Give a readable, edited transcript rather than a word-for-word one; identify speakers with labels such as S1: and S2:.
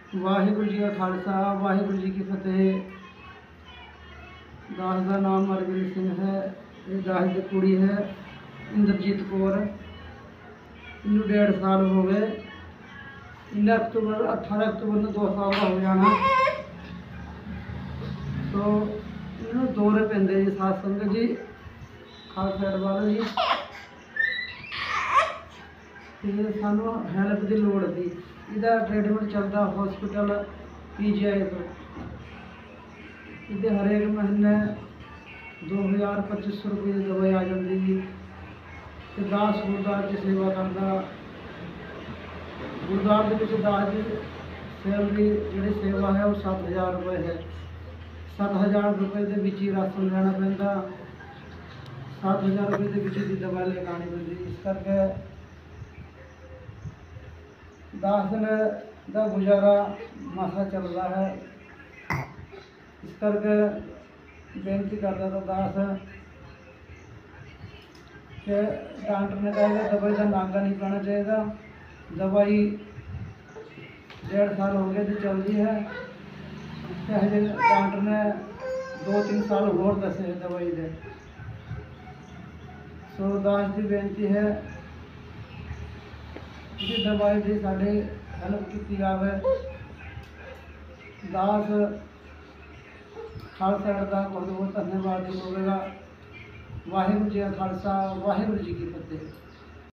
S1: वाहिगुरू जी का खालसा वाहिगुरू जी की फतेह। दास का नाम हरगुरू सिंह है। ये दास की कुड़ी है इंद्रजीत कौर। इन्हू 1.5 साल हो गए। इन्हें 18 अक्तूबर में 2 साल का हो जाना। तो इन्होंने दौरे पेंदे जी सात संगत जी खालसा एड वाले जी। तो सानू हैल्प की लोड़ थी। इसका ट्रीटमेंट चलता हॉस्पिटल PGI तो ये हरेक महीने 2000-2500 रुपये की दवाई आ जाती जी। तो दास गुरदास की सेवा करता। गुरदास के दास की सैलरी जी सेवा है वो 7000 रुपये है। 7000 रुपये के विच ही राशन लेना पैंदा। 7000 रुपये के विच ही दवाई लेके आनी पैंदी। इस करके दास ने दा गुजारा मासा चल रहा है। इस करके बेनती करता था दास कि डॉक्टर ने कहा दवाई का नागा नहीं पाना चाहिए। दवाई 1.5 साल हो गए तो चल रही है। चाहे डॉक्टर ने 2-3 साल होर दसे दवाई दे। सो दास की बेनती है कि दवाई की साढ़े हेल्प की जाए। दास खालसा का बहुत बहुत धन्यवाद होगा। वाहिगुरू जी का खालसा वाहिगुरू जी की फतेह।